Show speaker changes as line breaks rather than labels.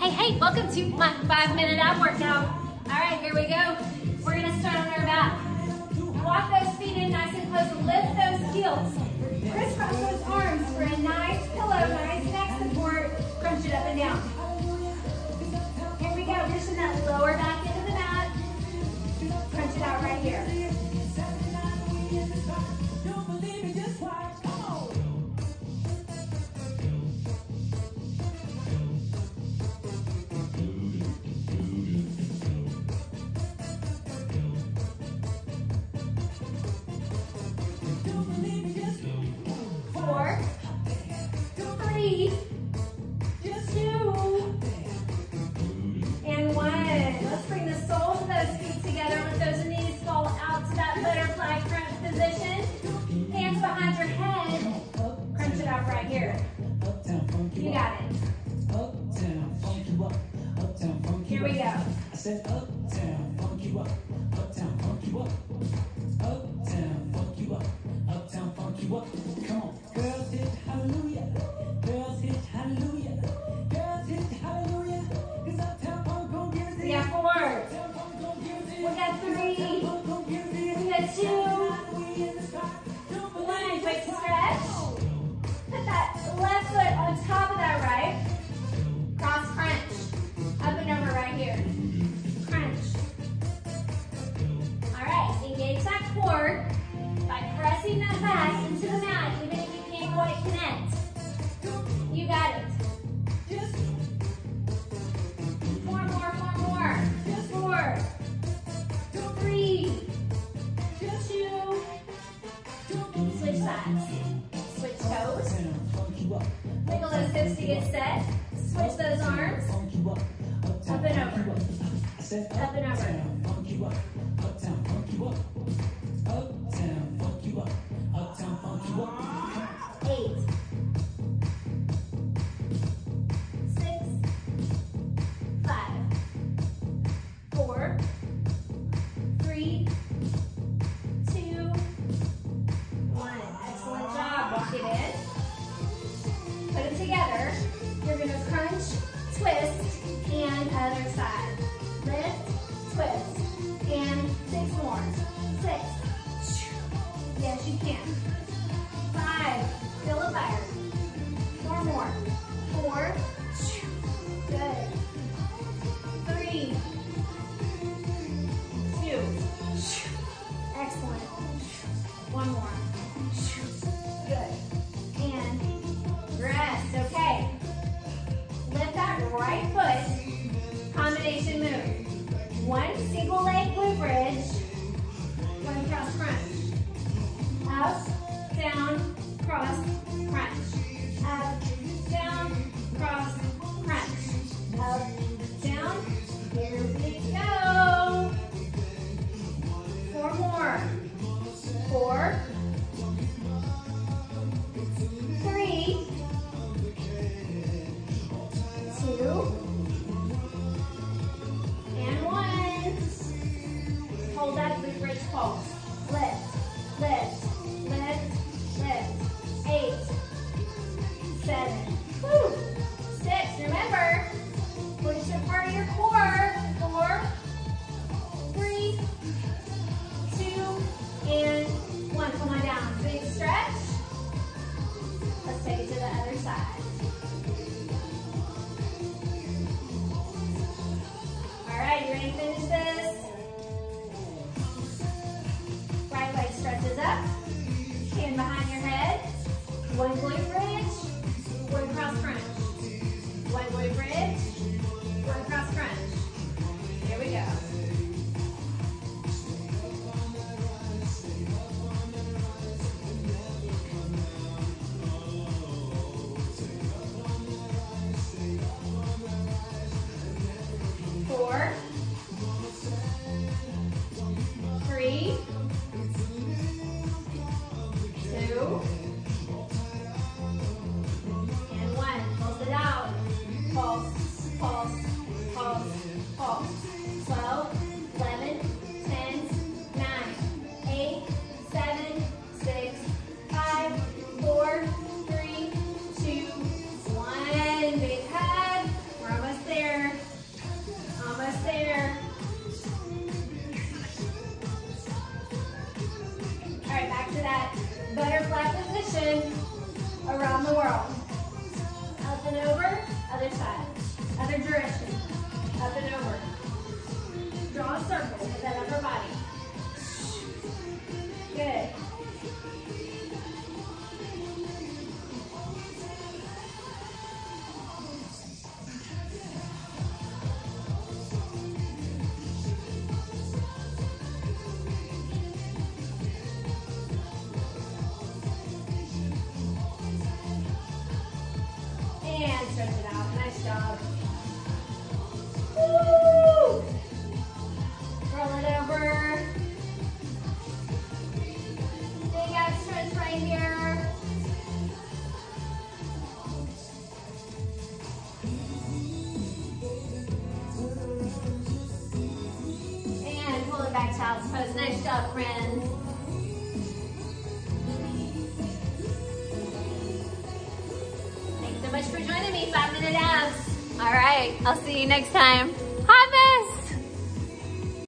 Hey, welcome to my 5-minute ab workout. All right, here we go. We're gonna start on our back. Walk those feet in nice and close, lift those heels. Crisscross those arms for a nice pillow, nice neck support. Crunch it up and down. Here we go, pushing that lower back into the mat. Crunch it out right here. 4, 3, 2, and 1. Let's bring the soles of those feet together. Let those knees fall out to that butterfly crunch position. Hands behind your head. Crunch it out right here. You got it. Here we go.
I said uptown, funk you up, uptown, funk you up, uptown, funk you up, uptown, funk you up. Come on, girls hit hallelujah, girls hit hallelujah, girls hit hallelujah. Cause uptown funk gon' give it to you.
We got 4. We got 3. We got 2. 1. Quick stretch. Put that left foot on top of that right. Cross crunch. Up and over right here. Crunch. All right, engage that core by pressing that back into the mat, even if you can't quite connect. You got it. 4 more, 4 more. 4, 3, 2. Switch sides. Switch toes. Wiggle those hips to get set. Switch those arms. Up and over. Up and over.
Uptown, funk you up. Uptown, funk you up. Uptown, funk you up.
8, 6, 5, 4, 3, 2, 1. Excellent job. Walk it in. Put it together. You're going to crunch, twist, and other side. Lift, twist, and 6 more. 6. Yes, you can. 5. Feel the fire. 4 more. 4. Good. 3. 2. Excellent. 1 more. Good. And rest. Okay. Lift that right foot. Combination move. 1 single leg glute bridge. 1 cross crunch. Up, down, cross, crunch. Up, down, cross, crunch. Up, down. Here we go. 4 more. 4, 3, 2, and 1. Hold that glute bridge pulse. Lift, lift, lift, lift. 8, child's pose. Nice job, friends. Thanks so much for joining me, 5 Minute Abs. All right, I'll see you next time. Hi, Miss.